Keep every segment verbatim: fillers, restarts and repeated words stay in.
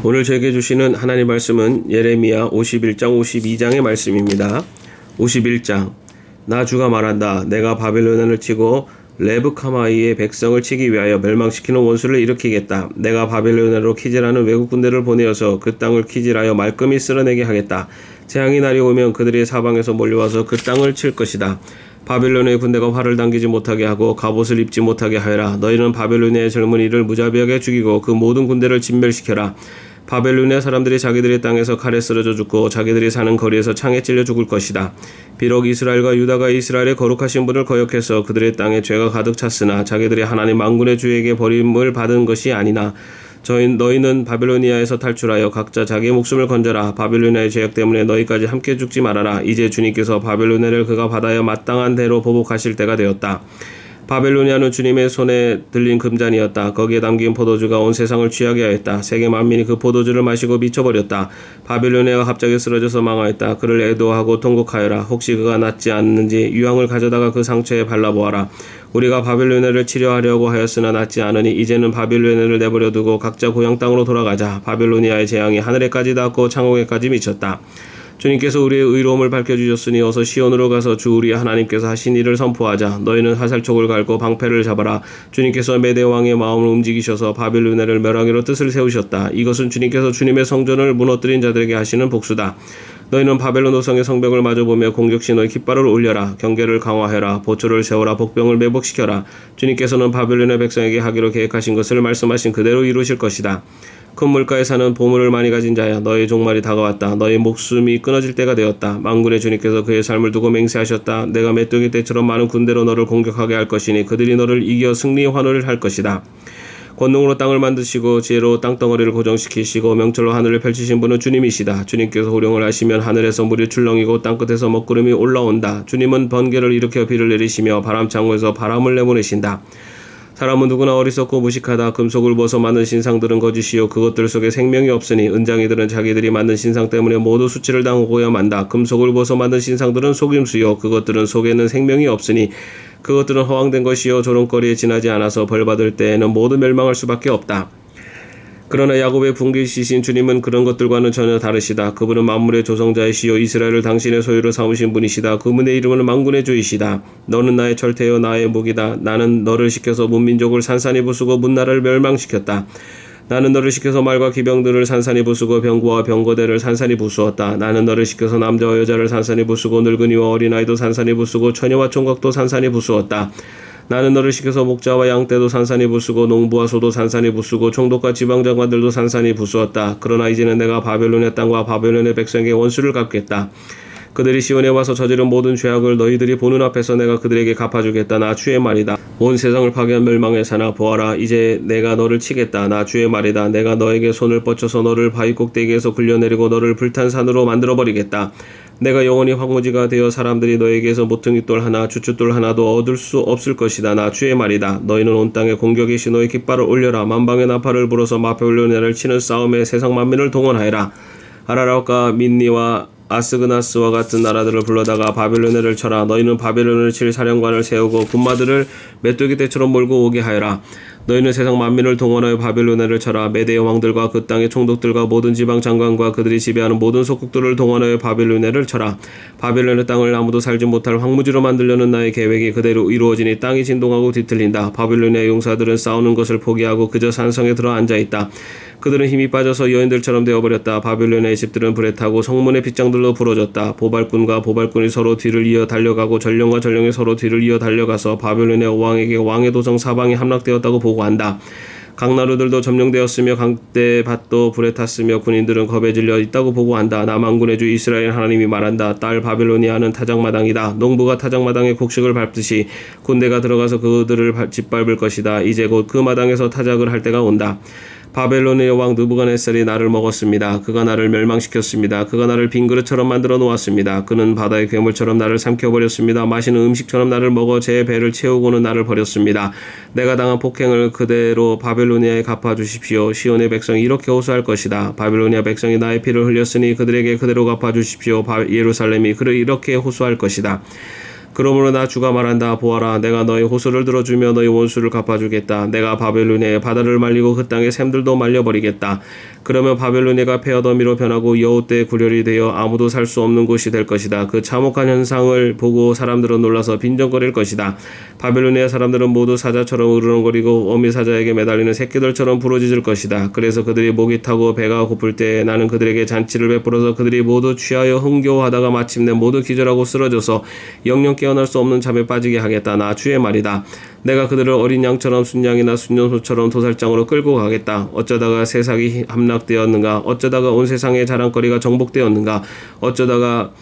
오늘 저에게 주시는 하나님 말씀은 예레미야 오십일 장 오십이 장의 말씀입니다. 오십일 장 나 주가 말한다. 내가 바벨론을 치고 레브카마이의 백성을 치기 위하여 멸망시키는 원수를 일으키겠다. 내가 바벨론으로 키질하는 외국 군대를 보내어서 그 땅을 키질하여 말끔히 쓸어내게 하겠다. 재앙이 날이 오면 그들이 사방에서 몰려와서 그 땅을 칠 것이다. 바벨론의 군대가 활을 당기지 못하게 하고 갑옷을 입지 못하게 하여라. 너희는 바벨론의 젊은이를 무자비하게 죽이고 그 모든 군대를 진멸시켜라. 바벨론의 사람들이 자기들의 땅에서 칼에 쓰러져 죽고 자기들이 사는 거리에서 창에 찔려 죽을 것이다. 비록 이스라엘과 유다가 이스라엘의 거룩하신 분을 거역해서 그들의 땅에 죄가 가득 찼으나 자기들이 하나님 만군의 주에게 버림을 받은 것이 아니나 저희 너희는 바벨로니아에서 탈출하여 각자 자기의 목숨을 건져라. 바벨로니아의 죄악 때문에 너희까지 함께 죽지 말아라. 이제 주님께서 바벨로니아를 그가 받아야 마땅한 대로 보복하실 때가 되었다. 바벨로니아는 주님의 손에 들린 금잔이었다. 거기에 담긴 포도주가 온 세상을 취하게 하였다. 세계 만민이 그 포도주를 마시고 미쳐버렸다. 바벨로니아가 갑자기 쓰러져서 망하였다. 그를 애도하고 통곡하여라. 혹시 그가 낫지 않는지 유황을 가져다가 그 상처에 발라보아라. 우리가 바벨로니아를 치료하려고 하였으나 낫지 않으니 이제는 바벨로니아를 내버려두고 각자 고향 땅으로 돌아가자. 바벨로니아의 재앙이 하늘에까지 닿고 창옥에까지 미쳤다. 주님께서 우리의 의로움을 밝혀주셨으니 어서 시온으로 가서 주 우리 하나님께서 하신 일을 선포하자. 너희는 화살촉을 갈고 방패를 잡아라. 주님께서 메대 왕의 마음을 움직이셔서 바벨로니아를 멸하기로 뜻을 세우셨다. 이것은 주님께서 주님의 성전을 무너뜨린 자들에게 하시는 복수다. 너희는 바벨론 도성의 성벽을 마주보며 공격시 너희 깃발을 올려라. 경계를 강화해라. 보초를 세워라. 복병을 매복시켜라. 주님께서는 바벨론의 백성에게 하기로 계획하신 것을 말씀하신 그대로 이루실 것이다. 큰 물가에 사는 보물을 많이 가진 자야, 너의 종말이 다가왔다. 너의 목숨이 끊어질 때가 되었다. 만군의 주님께서 그의 삶을 두고 맹세하셨다. 내가 메뚜기 떼처럼 많은 군대로 너를 공격하게 할 것이니 그들이 너를 이겨 승리 환호를 할 것이다. 권능으로 땅을 만드시고 지혜로 땅덩어리를 고정시키시고 명철로 하늘을 펼치신 분은 주님이시다. 주님께서 호령을 하시면 하늘에서 물이 출렁이고 땅끝에서 먹구름이 올라온다. 주님은 번개를 일으켜 비를 내리시며 바람창고에서 바람을 내보내신다. 사람은 누구나 어리석고 무식하다. 금속을 벗어 만든 신상들은 거짓이요 그것들 속에 생명이 없으니 은장이들은 자기들이 만든 신상 때문에 모두 수치를 당하고야 만다. 금속을 벗어 만든 신상들은 속임수요 그것들은 속에는 생명이 없으니 그것들은 허황된 것이요 조롱거리에 지나지 않아서 벌받을 때에는 모두 멸망할 수밖에 없다. 그러나 야곱의 분기시신 주님은 그런 것들과는 전혀 다르시다. 그분은 만물의 조성자이시요 이스라엘을 당신의 소유로 삼으신 분이시다. 그분의 이름은 만군의 주이시다. 너는 나의 철퇴요 나의 무기다. 나는 너를 시켜서 문민족을 산산이 부수고 문나라를 멸망시켰다. 나는 너를 시켜서 말과 기병들을 산산이 부수고 병거와 병거대를 산산이 부수었다. 나는 너를 시켜서 남자와 여자를 산산이 부수고 늙은이와 어린아이도 산산이 부수고 처녀와 총각도 산산이 부수었다. 나는 너를 시켜서 목자와 양떼도 산산이 부수고 농부와 소도 산산이 부수고 총독과 지방장관들도 산산이 부수었다. 그러나 이제는 내가 바벨론의 땅과 바벨론의 백성에게 원수를 갚겠다. 그들이 시온에 와서 저지른 모든 죄악을 너희들이 보는 앞에서 내가 그들에게 갚아주겠다. 나 주의 말이다. 온 세상을 파괴한 멸망의 사나 보아라. 이제 내가 너를 치겠다. 나 주의 말이다. 내가 너에게 손을 뻗쳐서 너를 바위 꼭대기에서 굴려내리고 너를 불탄 산으로 만들어버리겠다. 내가 영원히 황무지가 되어 사람들이 너에게서 모퉁이돌 하나 주춧돌 하나도 얻을 수 없을 것이다. 나 주의 말이다. 너희는 온 땅에 공격의 신호의 깃발을 올려라. 만방의 나팔을 불어서 바벨로니아를 치는 싸움에 세상 만민을 동원하여라. 아라락과 민니와 아스그나스와 같은 나라들을 불러다가 바벨로니아를 쳐라. 너희는 바벨론을 칠 사령관을 세우고 군마들을 메뚜기 떼처럼 몰고 오게 하여라. 너희는 세상 만민을 동원하여 바벨로니아를 쳐라. 메대 왕들과 그 땅의 총독들과 모든 지방 장관과 그들이 지배하는 모든 속국들을 동원하여 바벨로니아를 쳐라. 바벨론의 땅을 아무도 살지 못할 황무지로 만들려는 나의 계획이 그대로 이루어지니 땅이 진동하고 뒤틀린다. 바벨로니아 용사들은 싸우는 것을 포기하고 그저 산성에 들어 앉아있다. 그들은 힘이 빠져서 여인들처럼 되어버렸다. 바벨로니아의 집들은 불에 타고 성문의 빗장들로 부러졌다. 보발꾼과 보발꾼이 서로 뒤를 이어 달려가고 전령과 전령이 서로 뒤를 이어 달려가서 바벨로니아 왕에게 왕의 도성 사방이 함락되었다고 보고한다. 각 나루들도 점령되었으며 강대 밭도 불에 탔으며 군인들은 겁에 질려 있다고 보고한다. 나 만군의 주 이스라엘 하나님이 말한다. 딸 바벨로니아는 타작마당이다. 농부가 타작마당에 곡식을 밟듯이 군대가 들어가서 그들을 짓밟을 것이다. 이제 곧 그 마당에서 타작을 할 때가 온다. 바벨론의 왕 느부갓네살이 나를 먹었습니다. 그가 나를 멸망시켰습니다. 그가 나를 빈 그릇처럼 만들어 놓았습니다. 그는 바다의 괴물처럼 나를 삼켜버렸습니다. 마시는 음식처럼 나를 먹어 제 배를 채우고는 나를 버렸습니다. 내가 당한 폭행을 그대로 바벨로니아에 갚아주십시오. 시온의 백성이 이렇게 호소할 것이다. 바벨로니아 백성이 나의 피를 흘렸으니 그들에게 그대로 갚아주십시오. 예루살렘이 그를 이렇게 호소할 것이다. 그러므로 나 주가 말한다. 보아라, 내가 너의 호소를 들어주며 너의 원수를 갚아주겠다. 내가 바벨론의 바다를 말리고 그 땅의 샘들도 말려버리겠다. 그러면 바벨로니아가 폐허더미로 변하고 여호 때 구렬이 되어 아무도 살 수 없는 곳이 될 것이다. 그 참혹한 현상을 보고 사람들은 놀라서 빈정거릴 것이다. 바벨로니아 사람들은 모두 사자처럼 으르렁거리고 어미 사자에게 매달리는 새끼들처럼 부러지질 것이다. 그래서 그들이 목이 타고 배가 고플 때 나는 그들에게 잔치를 베풀어서 그들이 모두 취하여 흥겨워하다가 마침내 모두 기절하고 쓰러져서 영영 깨어날 수 없는 잠에 빠지게 하겠다. 나 주의 말이다. 내가 그들을 어린 양처럼 순양이나 순년소처럼 도살장으로 끌고 가겠다. 어쩌다가 세상이 함락되었는가? 어쩌다가 온 세상의 자랑거리가 정복되었는가? 어쩌다가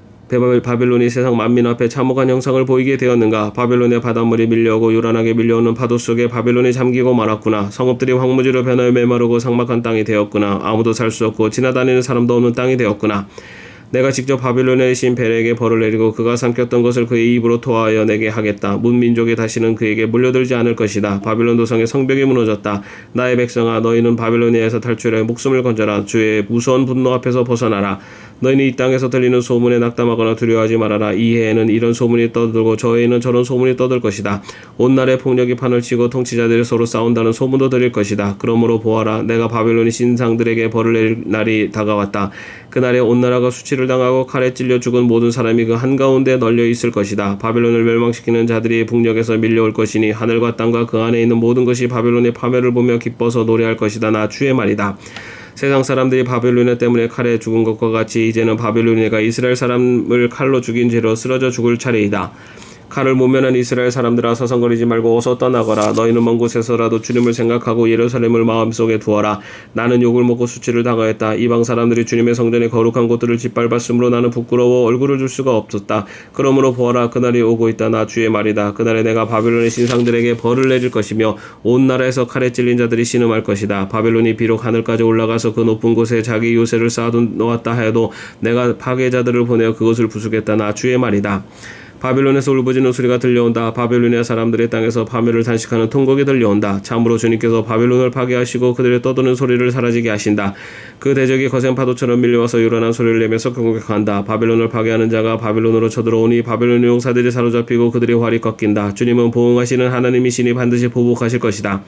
바벨론이 세상 만민 앞에 참혹한 형상을 보이게 되었는가? 바벨론의 바닷물이 밀려오고 요란하게 밀려오는 파도 속에 바벨론이 잠기고 말았구나. 성읍들이 황무지로 변하여 메마르고 삭막한 땅이 되었구나. 아무도 살 수 없고 지나다니는 사람도 없는 땅이 되었구나. 내가 직접 바벨론의 신 벨에게 벌을 내리고 그가 삼켰던 것을 그의 입으로 토하여 내게 하겠다. 문민족이 다시는 그에게 물려들지 않을 것이다. 바벨론 도성의 성벽이 무너졌다. 나의 백성아, 너희는 바벨로니아에서 탈출해 목숨을 건져라. 주의 무서운 분노 앞에서 벗어나라. 너희는 이 땅에서 들리는 소문에 낙담하거나 두려워하지 말아라. 이 해에는 이런 소문이 떠들고 저 해에는 저런 소문이 떠들 것이다. 온 날에 폭력이 판을 치고 통치자들이 서로 싸운다는 소문도 들릴 것이다. 그러므로 보아라, 내가 바벨론의 신상들에게 벌을 내릴 날이 다가왔다. 그날에 온 나라가 수치를 당하고 칼에 찔려 죽은 모든 사람이 그 한가운데 널려 있을 것이다. 바벨론을 멸망시키는 자들이 북녘에서 밀려올 것이니 하늘과 땅과 그 안에 있는 모든 것이 바벨론의 파멸을 보며 기뻐서 노래할 것이다. 나 주의 말이다. 세상 사람들이 바벨로니아 때문에 칼에 죽은 것과 같이 이제는 바벨로니아가 이스라엘 사람을 칼로 죽인 죄로 쓰러져 죽을 차례이다. 칼을 모면한 이스라엘 사람들아, 서성거리지 말고 어서 떠나거라. 너희는 먼 곳에서라도 주님을 생각하고 예루살렘을 마음속에 두어라. 나는 욕을 먹고 수치를 당하였다. 이방 사람들이 주님의 성전의 거룩한 곳들을 짓밟았으므로 나는 부끄러워 얼굴을 줄 수가 없었다. 그러므로 보아라, 그날이 오고 있다. 나 주의 말이다. 그날에 내가 바벨론의 신상들에게 벌을 내릴 것이며 온 나라에서 칼에 찔린 자들이 신음할 것이다. 바벨론이 비록 하늘까지 올라가서 그 높은 곳에 자기 요새를 쌓아놓았다 하여도 내가 파괴자들을 보내어 그것을 부수겠다. 나 주의 말이다. 바벨론에서 울부짖는 소리가 들려온다. 바벨로니아 사람들의 땅에서 파멸을 단식하는 통곡이 들려온다. 참으로 주님께서 바벨론을 파괴하시고 그들의 떠드는 소리를 사라지게 하신다. 그 대적이 거센 파도처럼 밀려와서 요란한 소리를 내면서 공격한다. 바벨론을 파괴하는 자가 바벨론으로 쳐들어오니 바벨론의 용사들이 사로잡히고 그들의 활이 꺾인다. 주님은 보응하시는 하나님이시니 반드시 보복하실 것이다.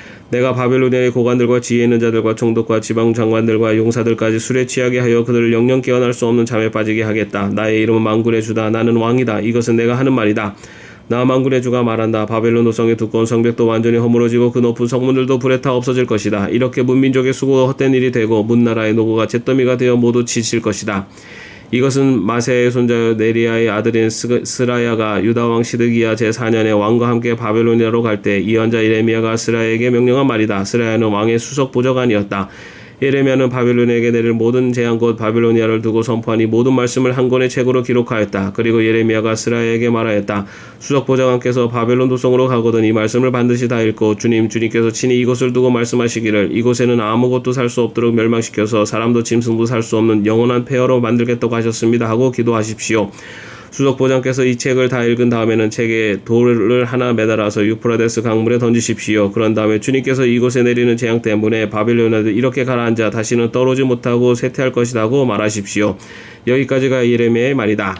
내가 바벨로니아의 고관들과 지혜 있는 자들과 총독과 지방 장관들과 용사들까지 술에 취하게 하여 그들을 영영 깨어날 수 없는 잠에 빠지게 하겠다. 나의 이름은 만군의 주다. 나는 왕이다. 이것은 내가 하는 말이다. 나 만군의 주가 말한다. 바벨론 도성의 두꺼운 성벽도 완전히 허물어지고 그 높은 성문들도 불에 타 없어질 것이다. 이렇게 문민족의 수고가 헛된 일이 되고 문나라의 노고가 잿더미가 되어 모두 지칠 것이다. 이것은 마세의 손자여 네리아의 아들인 스라야가 유다왕 시드기야 제사 년에 왕과 함께 바벨로니아로 갈 때 예언자 예레미야가 스라야에게 명령한 말이다. 스라야는 왕의 수석 보좌관이었다. 예레미야는 바벨로니아에게 내릴 모든 재앙 곧 바벨로니아를 두고 선포하니 모든 말씀을 한 권의 책으로 기록하였다. 그리고 예레미야가 스라야에게 말하였다. 수석 보좌관께서 바벨론 도성으로 가거든 이 말씀을 반드시 다 읽고 주님 주님께서 친히 이곳을 두고 말씀하시기를 이곳에는 아무것도 살 수 없도록 멸망시켜서 사람도 짐승도 살 수 없는 영원한 폐허로 만들겠다고 하셨습니다 하고 기도하십시오. 수석 보장께서 이 책을 다 읽은 다음에는 책에 돌을 하나 매달아서 유프라데스 강물에 던지십시오. 그런 다음에 주님께서 이곳에 내리는 재앙 때문에 바벨로니아도 이렇게 가라앉아 다시는 떠오르지 못하고 쇠퇴할 것이다 고 말하십시오. 여기까지가 예레미야의 말이다.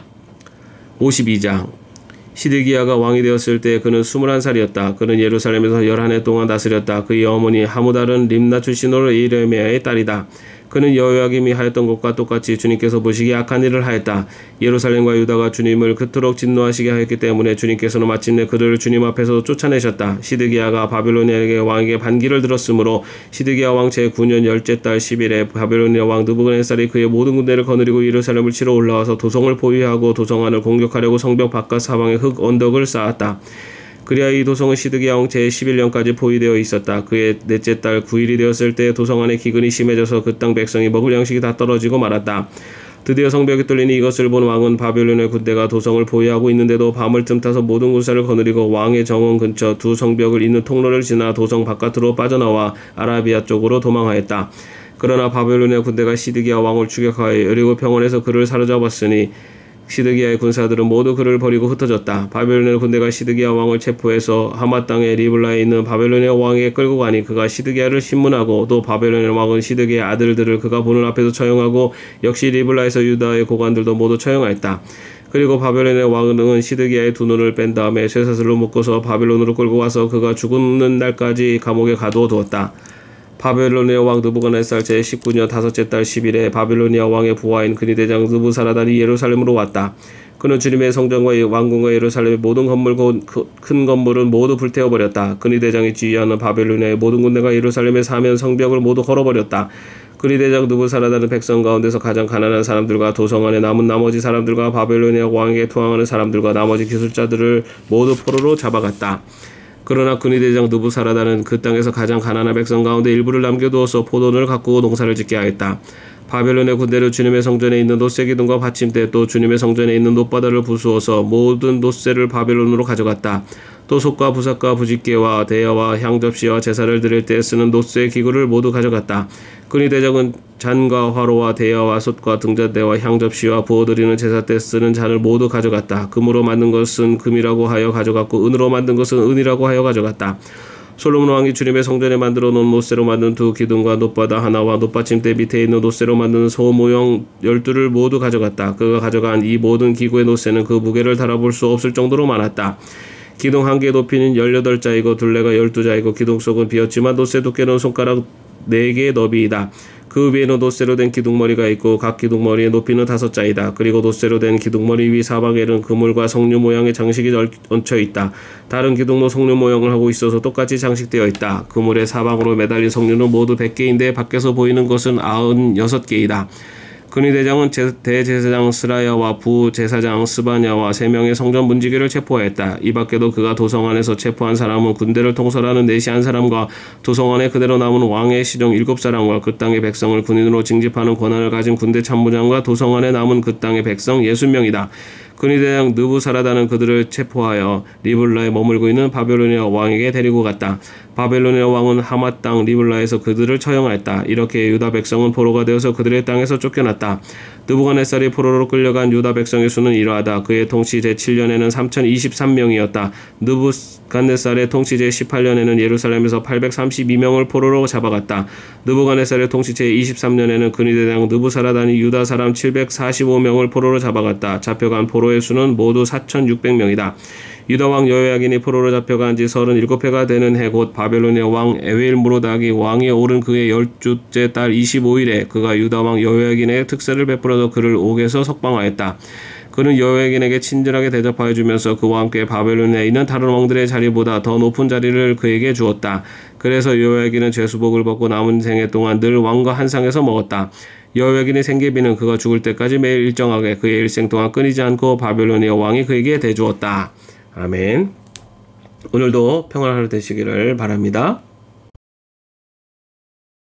오십이 장. 시드기야가 왕이 되었을 때 그는 스물한 살이었다. 그는 예루살렘에서 열한 해 동안 다스렸다. 그의 어머니 하무달은 림나 출신으로 예레미야의 딸이다. 그는 여호야김이 하였던 것과 똑같이 주님께서 보시기에 악한 일을 하였다. 예루살렘과 유다가 주님을 그토록 진노하시게 하였기 때문에 주님께서는 마침내 그들을 주님 앞에서 쫓아내셨다. 시드기야가 바벨로니아에게 왕에게 반기를 들었으므로 시드기야 왕 제구 년 열째 달 십 일에 바벨로니아 왕 느부갓네살이 그의 모든 군대를 거느리고 예루살렘을 치러 올라와서 도성을 포위하고 도성 안을 공격하려고 성벽 바깥 사방에 흙 언덕을 쌓았다. 그리하 이 도성은 시드기야 왕 제십일 년까지 포위되어 있었다. 그의 넷째 달 구 일이 되었을 때 도성 안에 기근이 심해져서 그 땅 백성이 먹을 양식이 다 떨어지고 말았다. 드디어 성벽이 뚫리니 이것을 본 왕은 바벨론의 군대가 도성을 포위하고 있는데도 밤을 틈타서 모든 군사를 거느리고 왕의 정원 근처 두 성벽을 잇는 통로를 지나 도성 바깥으로 빠져나와 아라비아 쪽으로 도망하였다. 그러나 바벨론의 군대가 시드기야 왕을 추격하여 여리고 평원에서 그를 사로잡았으니 시드기야의 군사들은 모두 그를 버리고 흩어졌다. 바벨로니아 군대가 시드기야 왕을 체포해서 하마 땅의 리블라에 있는 바벨로니아 왕에게 끌고 가니 그가 시드기야를 신문하고 또 바벨로니아 왕은 시드기야의 아들들을 그가 보는 앞에서 처형하고 역시 리블라에서 유다의 고관들도 모두 처형하였다. 그리고 바벨론의 왕은 시드기야의 두 눈을 뺀 다음에 쇠사슬로 묶어서 바벨론으로 끌고 와서 그가 죽는 날까지 감옥에 가두어 두었다. 바벨로니아 왕 느부갓네살 제십구 년 다섯째 달 십 일에 바벨로니아 왕의 부하인 근위대장 느부사라단이 예루살렘으로 왔다. 그는 주님의 성전과 왕궁과 예루살렘의 모든 건물, 큰 건물은 모두 불태워버렸다. 근위대장이 지휘하는 바벨로니아의 모든 군대가 예루살렘의 사면 성벽을 모두 걸어버렸다. 근위대장 느부사라단은 백성 가운데서 가장 가난한 사람들과 도성 안에 남은 나머지 사람들과 바벨로니아 왕에게 투항하는 사람들과 나머지 기술자들을 모두 포로로 잡아갔다. 그러나 근위대장 느부사라단은 그 땅에서 가장 가난한 백성 가운데 일부를 남겨두어서 포도원을 가꾸고 농사를 짓게 하였다. 바벨론의 군대를 주님의 성전에 있는 놋새 기둥과 받침대 또 주님의 성전에 있는 놋바다를 부수어서 모든 놋새를 바벨론으로 가져갔다. 또 솥과 부삭과 부집개와 대야와 향접시와 제사를 드릴 때 쓰는 놋새 기구를 모두 가져갔다. 근위대장은 잔과 화로와 대야와 솥과 등잔대와 향접시와 부어드리는 제사 때 쓰는 잔을 모두 가져갔다. 금으로 만든 것은 금이라고 하여 가져갔고 은으로 만든 것은 은이라고 하여 가져갔다. 솔로몬 왕이 주님의 성전에 만들어 놓은 놋새로 만든 두 기둥과 놋바다 하나와 놋받침대 밑에 있는 놋새로 만든 소 모형 열두를 모두 가져갔다. 그가 가져간 이 모든 기구의 놋새는 그 무게를 달아볼 수 없을 정도로 많았다. 기둥 한 개의 높이는 열여덟 자이고 둘레가 열두 자이고 기둥 속은 비었지만 놋새 두께는 손가락 네 개의 너비이다. 그 위에는 놋새로 된 기둥머리가 있고 각 기둥머리의 높이는 다섯 자이다. 그리고 놋새로 된 기둥머리 위 사방에는 그물과 석류 모양의 장식이 얹혀 있다. 다른 기둥도 석류 모양을 하고 있어서 똑같이 장식되어 있다. 그물의 사방으로 매달린 석류는 모두 백 개인데 밖에서 보이는 것은 구십육 개이다. 근위대장은 대제사장 스라야와 부제사장 스바냐와 세 명의 성전 문지기를 체포하였다. 이 밖에도 그가 도성 안에서 체포한 사람은 군대를 통솔하는 네시 한 사람과 도성 안에 그대로 남은 왕의 시령 일곱 사람과 그 땅의 백성을 군인으로 징집하는 권한을 가진 군대 참모장과 도성 안에 남은 그 땅의 백성 예순 명이다. 근위대장 느부사라단은 그들을 체포하여 리블라에 머물고 있는 바벨로니아 왕에게 데리고 갔다. 바벨로니아 왕은 하맛 땅 리블라에서 그들을 처형하였다. 이렇게 유다 백성은 포로가 되어서 그들의 땅에서 쫓겨났다. 느부갓네살이 포로로 끌려간 유다 백성의 수는 이러하다. 그의 통치 제칠 년에는 삼천이십삼 명이었다. 느부갓네살의 통치 제십팔 년에는 예루살렘에서 팔백삼십이 명을 포로로 잡아갔다. 느부갓네살의 통치 제이십삼 년에는 근위대장 느부사라단이 유다 사람 칠백사십오 명을 포로로 잡아갔다. 잡혀간 포로의 수는 모두 사천육백 명이다. 유다왕 여호야긴이 포로로 잡혀간 지 서른일곱 해가 되는 해 곧 바벨로니아 왕 에윌무로닥이 왕위에 오른 그의 열주째 달 이십오 일에 그가 유다왕 여호야긴에게 특세를 베풀어서 그를 옥에서 석방하였다. 그는 여호야긴에게 친절하게 대접하여 주면서 그와 함께 바벨로니아에 있는 다른 왕들의 자리보다 더 높은 자리를 그에게 주었다. 그래서 여호야긴은 죄수복을 벗고 남은 생애 동안 늘 왕과 한 상에서 먹었다. 여호야긴의 생계비는 그가 죽을 때까지 매일 일정하게 그의 일생 동안 끊이지 않고 바벨로니아 왕이 그에게 대주었다. 아멘. 오늘도 평안한 하루 되시기를 바랍니다.